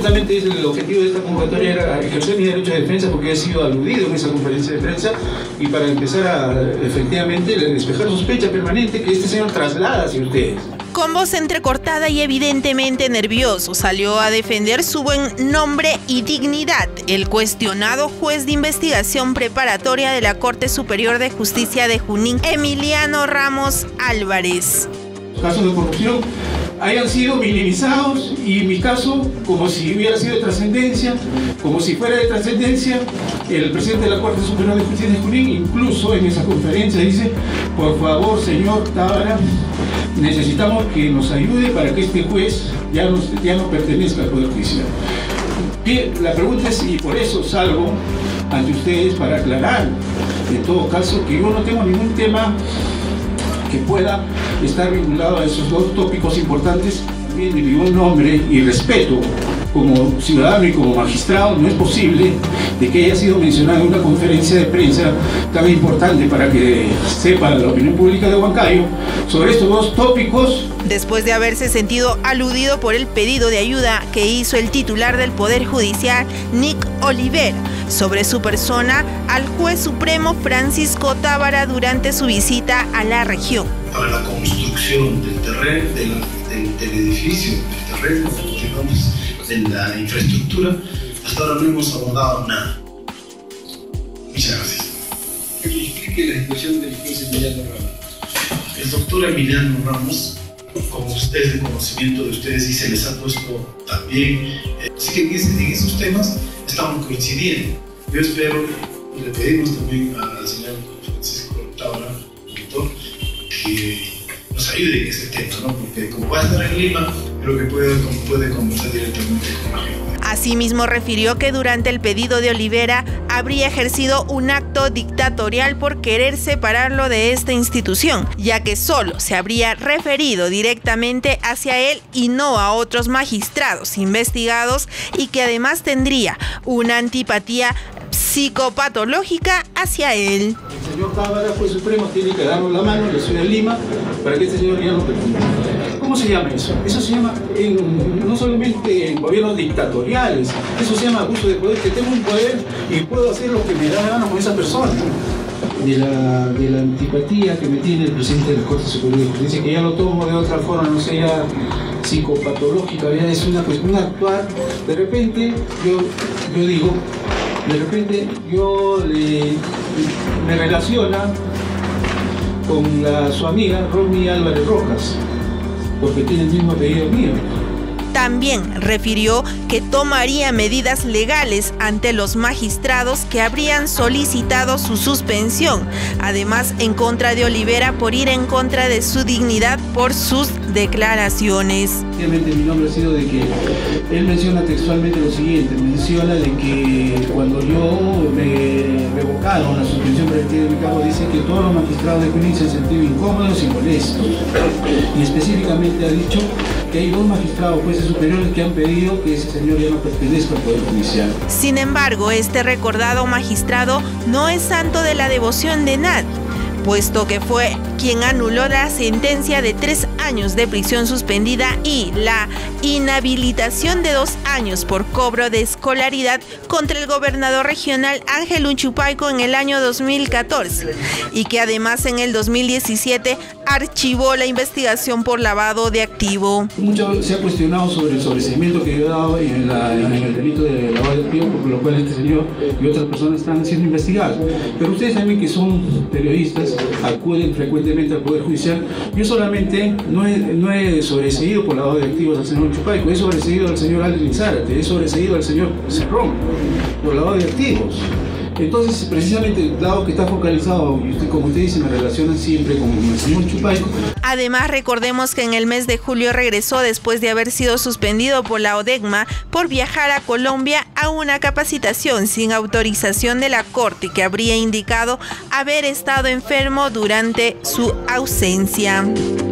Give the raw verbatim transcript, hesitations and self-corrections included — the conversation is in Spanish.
Justamente el objetivo de esta convocatoria era ejercer mi derecho de defensa porque he sido aludido en esa conferencia de prensa y para empezar a efectivamente despejar sospecha permanente que este señor traslada hacia ustedes. Con voz entrecortada y evidentemente nervioso, salió a defender su buen nombre y dignidad el cuestionado juez de investigación preparatoria de la Corte Superior de Justicia de Junín, Emiliano Ramos Álvarez. Casos de corrupción hayan sido minimizados y en mi caso, como si hubiera sido de trascendencia, como si fuera de trascendencia, el presidente de la Corte Superior de Justicia de Junín, incluso en esa conferencia dice, por favor, señor Tábara, necesitamos que nos ayude para que este juez ya no, ya no pertenezca al Poder Judicial. Bien, la pregunta es, y por eso salgo ante ustedes para aclarar, en todo caso, que yo no tengo ningún tema que pueda estar vinculado a esos dos tópicos importantes. También de mi buen nombre y respeto como ciudadano y como magistrado, no es posible de que haya sido mencionado en una conferencia de prensa tan importante para que sepa la opinión pública de Huancayo sobre estos dos tópicos. Después de haberse sentido aludido por el pedido de ayuda que hizo el titular del Poder Judicial, Nick Olivera, sobre su persona al juez supremo Francisco Tábara durante su visita a la región. Para la construcción del terreno, del, del, del edificio, del terreno, digamos, de la infraestructura, hasta ahora no hemos abordado nada. Muchas gracias. Que me explique la situación del juez Emiliano Ramos. El doctor Emiliano Ramos, como ustedes, de conocimiento de ustedes, y se les ha puesto también, eh, así que en, ese, en esos temas estamos coincidiendo. Yo espero, y le pedimos también al señor Francisco Tábara, doctor, que nos ayude en ese tema, ¿no? Porque como va a estar en Lima, creo que puede, puede conversar directamente con la gente. Asimismo, refirió que durante el pedido de Olivera habría ejercido un acto dictatorial por querer separarlo de esta institución, ya que solo se habría referido directamente hacia él y no a otros magistrados investigados, y que además tendría una antipatía psicopatológica hacia él. El señor Tábara, juez supremo, tiene que darnos la mano, le soy de Lima, para que este señor ya no pertenezca. ¿Cómo se llama eso? Eso se llama, en, no solamente en gobiernos dictatoriales, eso se llama abuso de poder, que tengo un poder y puedo hacer lo que me da la gana con esa persona. De la, de la antipatía que me tiene el presidente de la Corte Superior de Justicia, que ya lo tomo de otra forma, no sé, ya psicopatológica, ya es una cuestión de actuar. De repente, yo, yo digo, de repente yo le, me relaciona con la, su amiga Romy Álvarez Rojas, porque tiene el mismo apellido mío. También refirió que tomaría medidas legales ante los magistrados que habrían solicitado su suspensión, además en contra de Olivera por ir en contra de su dignidad por sus declaraciones. Obviamente mi nombre ha sido de que él menciona textualmente lo siguiente, menciona de que cuando yo me revocaron la suspensión preventiva de mi cargo, dice que todos los magistrados de Junín se han sentido incómodos y molestos, y específicamente ha dicho que hay dos magistrados jueces superiores que han pedido que ese señor ya no pertenezca al Poder Judicial. Sin embargo, este recordado magistrado no es santo de la devoción de nadie, puesto que fue quien anuló la sentencia de tres años de prisión suspendida y la inhabilitación de dos años por cobro de escolaridad contra el gobernador regional Ángel Huanchupaico en el año dos mil catorce, y que además en el dos mil diecisiete archivó la investigación por lavado de activo. Mucho se ha cuestionado sobre el sobreseimiento que yo he dado en, la, en el delito de lavado de activo, por lo cual este señor y otras personas están siendo investigadas. Pero ustedes saben que son periodistas, acuden frecuentemente al Poder Judicial. Yo solamente no he, no he sobreseído por lavado de activos al señor Huanchupaico, he sobreseído al señor Alvin Zárate, he sobreseído al señor Cerrón por lavado de activos. Entonces, precisamente, dado que está focalizado, y usted, como usted dice, me relacionan siempre con el señor Huanchupaico. Además, recordemos que en el mes de julio regresó después de haber sido suspendido por la ODECMA por viajar a Colombia a una capacitación sin autorización de la Corte, que habría indicado haber estado enfermo durante su ausencia.